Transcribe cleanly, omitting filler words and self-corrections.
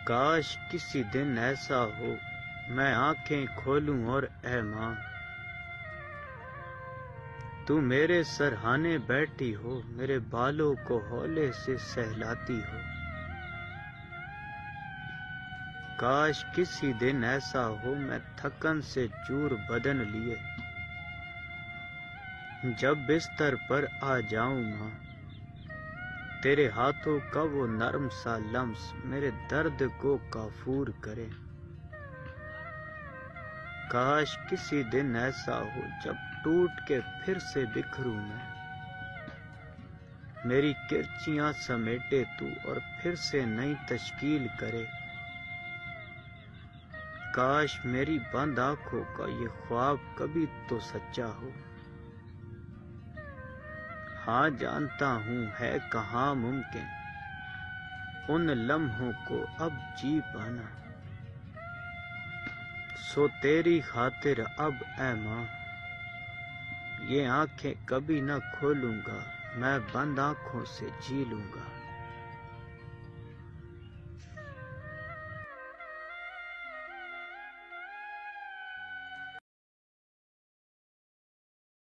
काश किसी दिन ऐसा हो मैं आंखें खोलूं और ऐ माँ तू मेरे सरहाने बैठी हो, मेरे बालों को हौले से सहलाती हो। काश किसी दिन ऐसा हो मैं थकन से चूर बदन लिए जब बिस्तर पर आ जाऊं माँ, तेरे हाथों का वो नर्म सा लम्स मेरे दर्द को काफूर करे। काश किसी दिन ऐसा हो जब टूट के फिर से बिखरूं मैं, मेरी किरचियां समेटे तू और फिर से नई तश्कील करे। काश मेरी बंद आंखों का ये ख्वाब कभी तो सच्चा हो। हाँ जानता हूँ है कहाँ मुमकिन उन लम्हों को अब जी पाना, सो तेरी खातिर अब ऐ माँ ये आंखें कभी न खोलूंगा, मैं बंद आंखों से जी लूंगा।